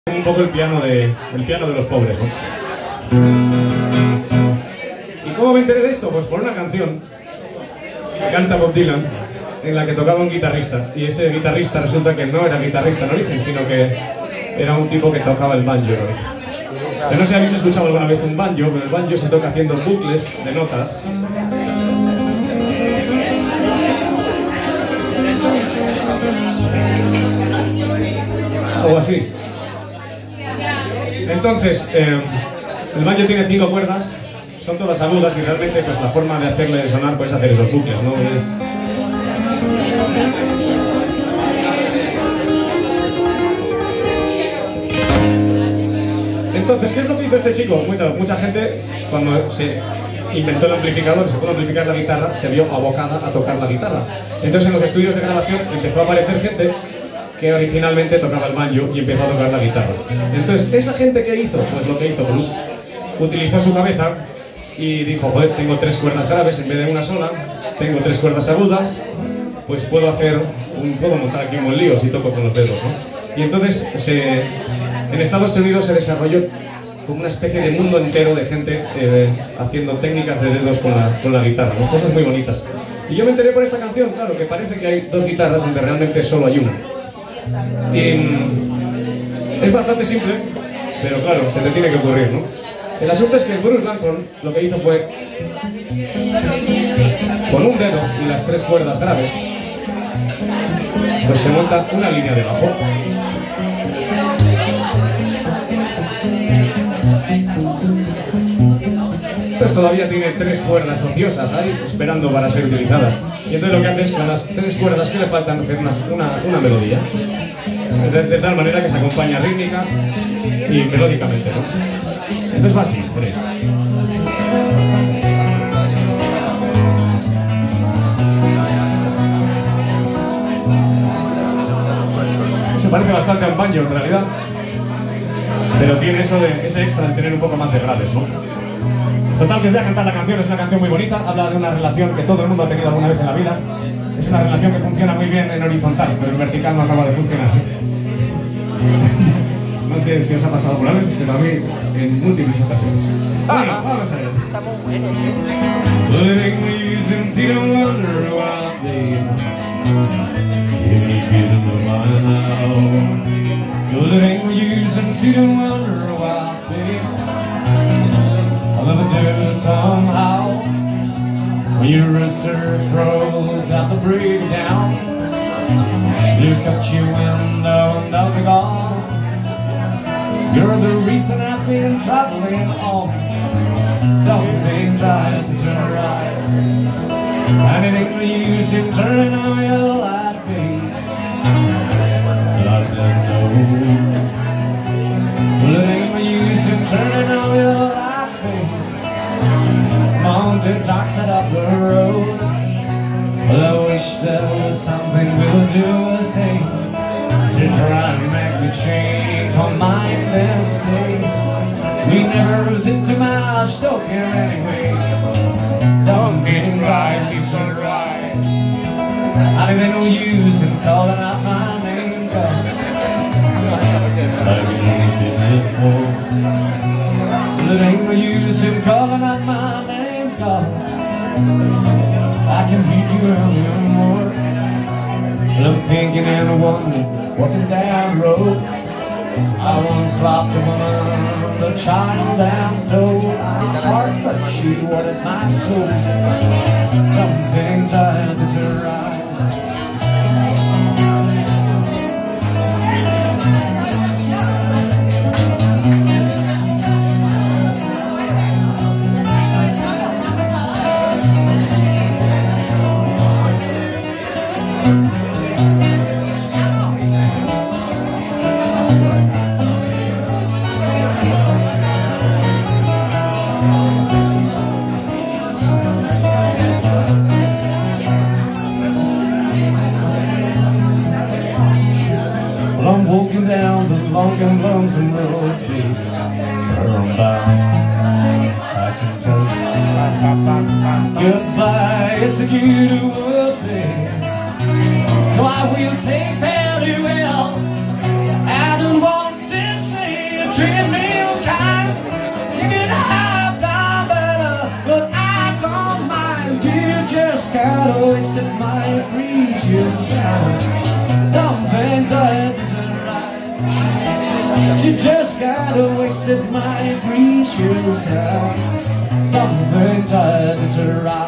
Un poco el piano de los pobres, ¿no? ¿Y cómo me enteré de esto? Pues por una canción que canta Bob Dylan, en la que tocaba un guitarrista, y ese guitarrista resulta que no era guitarrista en origen, sino que era un tipo que tocaba el banjo en origen. Yo no sé si habéis escuchado alguna vez un banjo, pero el banjo se toca haciendo bucles de notas. Algo así. Entonces, el banjo tiene 5 cuerdas, son todas agudas y realmente pues la forma de hacerle sonar pues es hacer esos bucles, ¿no? Entonces, ¿qué es lo que hizo este chico? Mucha gente, cuando se inventó el amplificador, se pudo amplificar la guitarra, se vio abocada a tocar la guitarra. Entonces en los estudios de grabación empezó a aparecer gente que originalmente tocaba el banjo y empezó a tocar la guitarra. Entonces, ¿esa gente qué hizo? Pues lo que hizo Bruce, utilizó su cabeza y dijo, joder, tengo 3 cuerdas graves en vez de una sola, tengo 3 cuerdas agudas, pues puedo montar aquí un buen lío si toco con los dedos, ¿no? Y entonces, en Estados Unidos se desarrolló como una especie de mundo entero de gente haciendo técnicas de dedos con la guitarra, ¿no? Cosas muy bonitas. Y yo me enteré por esta canción, claro, que parece que hay 2 guitarras donde realmente solo hay una. Y es bastante simple, pero claro, se te tiene que ocurrir, ¿no? El asunto es que Bruce Lansford lo que hizo fue, con un dedo y las 3 cuerdas graves, pues se monta una línea de bajo. Entonces todavía tiene 3 cuerdas ociosas ahí, esperando para ser utilizadas. Y entonces lo que hace es, con las 3 cuerdas que le faltan, hacer una melodía. De tal manera que se acompaña rítmica y melódicamente, ¿no? Entonces va así, 3. Se parece bastante a un banjo en realidad, pero tiene ese extra de tener un poco más de graves, ¿no? Total, que os voy a cantar la canción, es una canción muy bonita, habla de una relación que todo el mundo ha tenido alguna vez en la vida. Es una relación que funciona muy bien en horizontal, pero en vertical no acaba de funcionar. No sé si os ha pasado alguna vez, pero a mí en múltiples ocasiones. Bueno, vamos a ver. Está muy bueno. Somehow, when your rooster crows at the breakdown, look out your window and I'll be gone. You're the reason I've been traveling on. Don't think try to turn right, and it ain't no use in turning on your light, babe. Let them know. Well, it ain't no use in turning on your light, babe. On the dark side of the road. Well, I wish there was something we'll do the same to try and make me change my mind and stay. We never did too much talking anyway. Don't get right, it's alright. I ain't no use in calling out my name, God. I've been before. Well, it ain't no use in calling out my name. I can hear you early in the morning. I'm thinking and wondering, walking down the road. I once locked a woman, the child down told. My heart, but she wanted my soul. Something tied to her eyes. Well, I'm walking down the long and lonesome road, baby. Turn back, I can tell you. Goodbye, it's the good world, baby. So I will say farewell. I don't want to say just got wasted my precious time. Don't think that it's right. She just got wasted my precious time. Don't think that it's right.